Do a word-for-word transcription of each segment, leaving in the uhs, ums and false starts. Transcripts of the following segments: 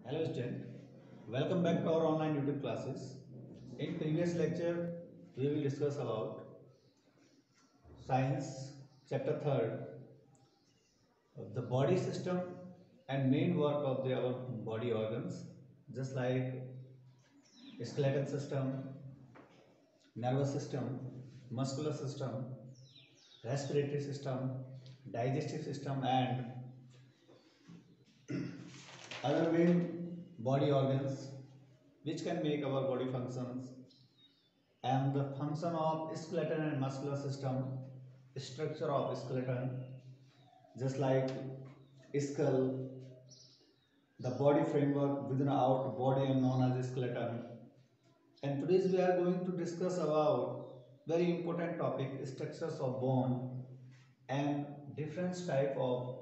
Hello student, welcome back to our online YouTube classes. In previous lecture, we will discuss about science chapter third, the body system and main work of the our body organs, just like skeletal system, nervous system, muscular system, respiratory system, digestive system, and other main body organs which can make our body functions, and the function of skeleton and muscular system, structure of skeleton, just like skull, the body framework within our body and known as skeleton. And today we are going to discuss about very important topic, structures of bone and different type of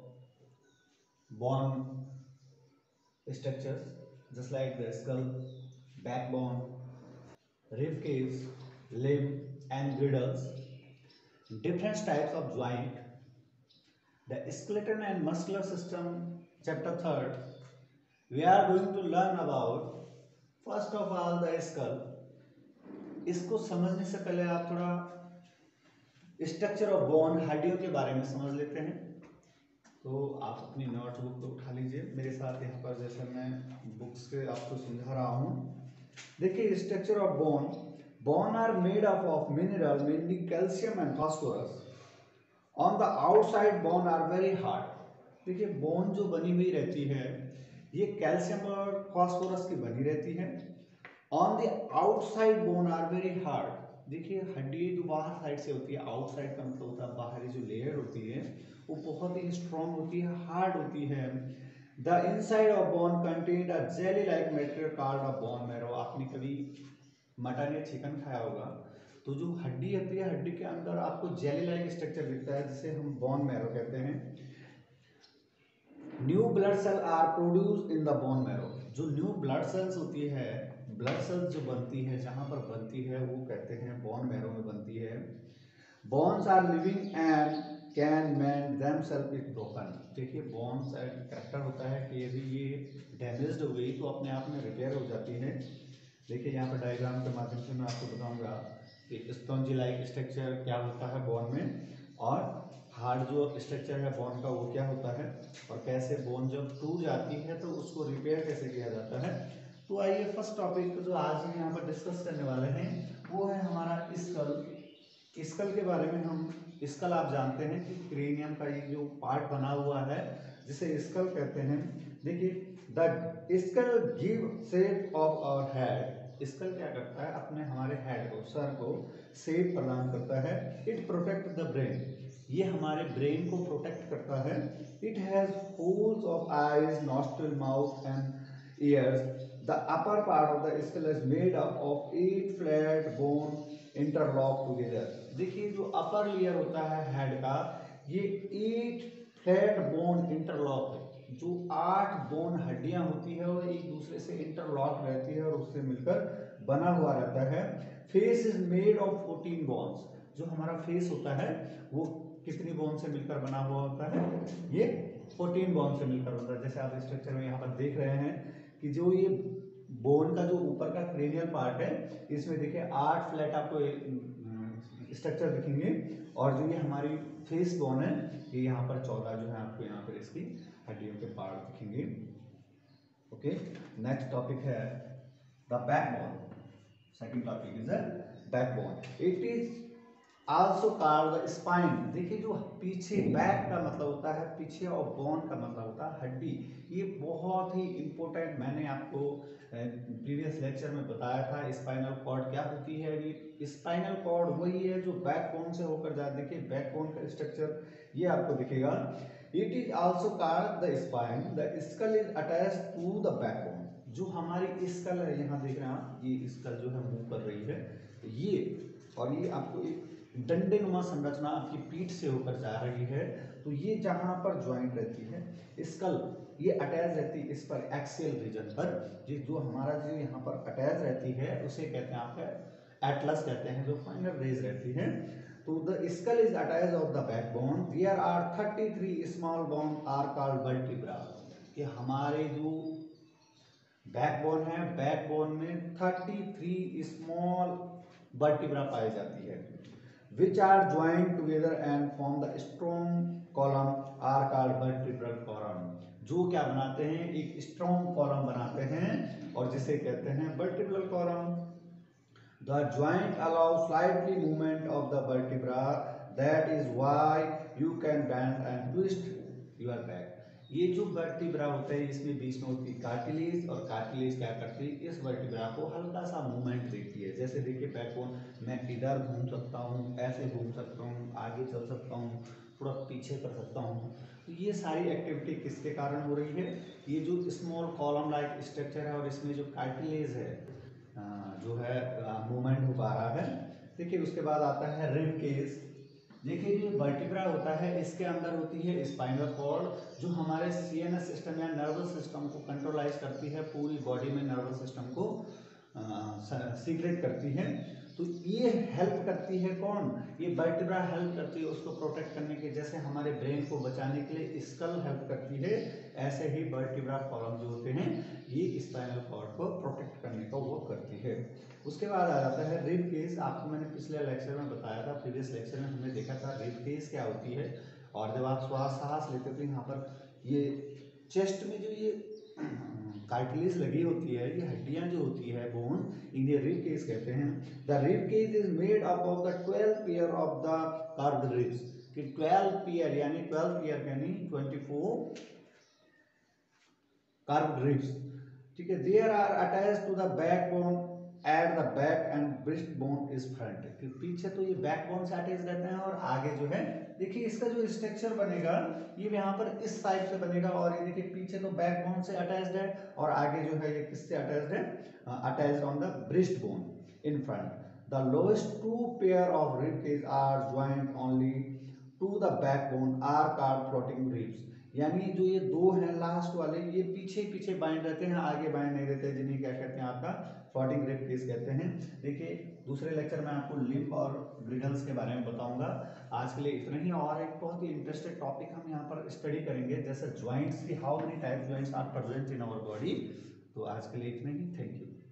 bone structures, just like the skull, backbone, rib cage, limb and girdles, different types of joint, the skeleton and muscular system, chapter third. We are going to learn about first of all the skull. इसको समझने से पहले आप थोड़ा structure of bone, हड्डियों के बारे में समझ लेते हैं। तो आप अपनी नोटबुक को उठा लीजिए मेरे साथ, यहाँ पर जैसे मैं बुक्स के आपको समझा रहा हूँ। देखिए structure of bone, bone are made up of mineral mainly calcium and phosphorus. On the outside bone are very hard. देखिए बोन जो बनी हुई रहती है ये कैल्शियम और फास्फोरस की बनी रहती है। On the outside bone are very hard. देखिए हड्डी जो बाहर साइड से होती है, आउटसाइड का मतलब होता है बाहरी जो लेयर होती है वो बहुत ही स्ट्रॉन्ग होती है, हार्ड होती है। The inside of bone contain a jelly like material called a bone marrow. आपने कभी मटन या चिकन खाया होगा तो जो हड्डी होती है, हड्डी के अंदर आपको जेली लाइक स्ट्रक्चर दिखता है जिसे हम बोन मैरो कहते हैं। New blood cell are produce in the bone marrow. जो न्यू ब्लड सेल्स होती है, ब्लड सेल्स जो बनती है, जहां पर बनती है वो कहते हैं बोन मैरो में बनती है। Bones are living and can mend themself if broken. देखिए बोन्स एक कैरेक्टर होता है कि यदि ये डैमेज्ड हो गई तो अपने आप में रिपेयर हो जाती है। देखिए यहाँ पर डायग्राम के माध्यम से मैं आपको बताऊंगा कि स्पंजी लाइक स्ट्रक्चर क्या होता है बोन में, और हार्ड जो स्ट्रक्चर है बोन का वो क्या होता है, और कैसे बोन जब टूट जाती है तो उसको रिपेयर कैसे किया जाता है। तो आइए फर्स्ट टॉपिक जो आज हम यहाँ पर डिस्कस करने वाले हैं वो है हमारा स्कल। स्कल के बारे में हम, स्कल आप जानते हैं कि क्रेनियम का ये जो पार्ट बना हुआ है जिसे स्कल कहते हैं। देखिए the skull give shape of our head. Skull क्या करता है, अपने हमारे हेड को, सर को शेप प्रदान करता है। इट प्रोटेक्ट द ब्रेन, ये हमारे ब्रेन को प्रोटेक्ट करता है। It has holes of eyes, nostril, mouth and ears. The upper part of the skull is made up of eight flat bone interlock together. देखिए जो अपर लेयर होता है head का, ये एट फ्लैट बोन इंटरलॉक है। जो आठ bone हड्डियां होती है और एक दूसरे से इंटरलॉक रहती है और उससे मिलकर बना हुआ रहता है। Face is made of fourteen bones. जो हमारा फेस होता है वो कितनी बोन से मिलकर बना हुआ होता है, ये फोर्टीन बोन से मिलकर बनता है। जैसे आप स्ट्रक्चर में यहाँ पर देख रहे हैं कि जो ये बोन का जो ऊपर का क्रेनियल पार्ट है इसमें देखिए आठ फ्लैट आपको स्ट्रक्चर दिखेंगे, और जो ये हमारी फेस बोन है ये यहाँ पर चौदह जो है आपको यहाँ पर इसकी हड्डियों के पार्ट दिखेंगे। ओके, नेक्स्ट टॉपिक है the backbone. Second topic is the backbone. It is also called the spine. देखिए जो पीछे, बैक का मतलब होता है पीछे और बोन का मतलब होता है हड्डी। ये बहुत ही इंपॉर्टेंट, मैंने आपको प्रीवियस लेक्चर में बताया था स्पाइनल कॉर्ड क्या होती है। ये स्पाइनल कॉर्ड वही है जो बैकबोन से होकर जाए। देखिए बैकबोन का स्ट्रक्चर ये आपको दिखेगा। It is also called the spine. The skull is attached to the backbone. जो हमारी स्कल है, यहाँ देख रहे हैं आप, ये स्कल जो है मूव कर रही है ये, और ये आपको एक डंडेनुमा संरचना आपकी पीठ से होकर जा रही है। तो ये जहां पर ज्वाइंट रहती है स्कल, ये अटैच रहती है इस पर एक्सियल रीजन पर। ये जो हमारा जो यहाँ पर अटैच रहती है उसे कहते हैं आपका एटलस कहते हैं, जो फाइनल रेज रहती है। तो the skull is attach of the backbone. There are thirty three small bone are called vertebra. कि हमारे जो बैकबोन है, बैकबोन में तैंतीस स्मॉल वर्टिब्रा पाई जाती है which are joined together and form the strong column are called vertebral column। जो क्या बनाते हैं, एक स्ट्रॉन्ग कॉलम बनाते हैं और जिसे कहते हैं vertebral column. The joint allow slightly movement of the vertebra, that is why you can bend and twist your back। ये जो वर्टिब्रा होता है इसमें बीच में होती है कार्टिलेज, और कार्टिलेज क्या करती है, इस वर्टिब्रा को हल्का सा मूवमेंट देती है। जैसे देखिए बैकबोन, मैं इधर घूम सकता हूँ, ऐसे घूम सकता हूँ, आगे चल सकता हूँ, थोड़ा पीछे कर सकता हूँ। तो ये सारी एक्टिविटी किसके कारण हो रही है, ये जो स्मॉल कॉलम लाइक स्ट्रक्चर है और इसमें जो कार्टिलेज है जो है मूवमेंट हो पा रहा है। देखिए उसके बाद आता है रिब केज। देखिए जो वर्टिब्रा होता है इसके अंदर होती है स्पाइनल कॉर्ड जो हमारे सीएनएस सिस्टम या नर्वस सिस्टम को कंट्रोलाइज करती है, पूरी बॉडी में नर्वस सिस्टम को सीक्रेट करती है। तो ये हेल्प करती है कौन, ये वर्टिब्रा हेल्प करती है उसको प्रोटेक्ट करने के। जैसे हमारे ब्रेन को बचाने के लिए स्कल हेल्प करती है, ऐसे ही वर्टिब्रा कॉलम जो होते हैं ये स्पाइनल कॉर्ड को प्रोटेक्ट करने का वर्क करती है। उसके बाद आ जाता है रिब केज। आपको मैंने पिछले लेक्चर में बताया था, प्रीवियस लेक्चर में हमने देखा था रिब केज क्या होती है। और जब आप श्वास सांस लेते थे यहाँ पर ये चेस्ट में जो ये कार्टिलेज लगी होती है, ये हड्डियां जो होती है बोन, इन्हें रिब केज कहते हैं। The rib cage is made up of the twelve pair of the curved ribs. कि ट्वेल्व पेयर यानी ट्वेल्व पेयर यानी ट्वेंटी फोर कर्व्ड रिब्स, ठीक है। There are attached to the backbone at the back and breast bone is front. पीछे तो ये backbone से attach रहते हैं और आगे जो है देखिए इसका जो स्ट्रक्चर बनेगा ये यहाँ पर इस साइड से बनेगा, और ये देखिए पीछे तो बैकबोन से अटैच्ड है और आगे जो है ये किससे अटैच्ड है, attached on the breast bone in front. The lowest two pair of rib cage are joint only to the backbone are called floating ribs. यानी जो ये दो हैं लास्ट वाले ये पीछे पीछे बाइंड रहते हैं, आगे बाइंड नहीं रहते, जिन्हें क्या कहते हैं आपका फ्लोटिंग रिब केज कहते हैं। देखिए दूसरे लेक्चर में आपको लिम्ब और ब्रिडल्स के बारे में बताऊंगा। आज के लिए इतना ही, और एक बहुत ही इंटरेस्टिंग टॉपिक हम यहाँ पर स्टडी करेंगे जैसे ज्वाइंट्स की, how many type joints are present in our body. तो आज के लिए इतना ही, थैंक यू।